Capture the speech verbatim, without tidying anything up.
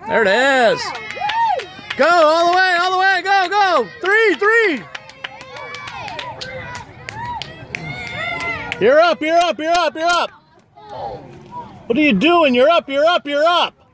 There it is. Go all the way, all the way. Go, go. Three, three. You're up, you're up, you're up, you're up. What are you doing? You're up, you're up, you're up.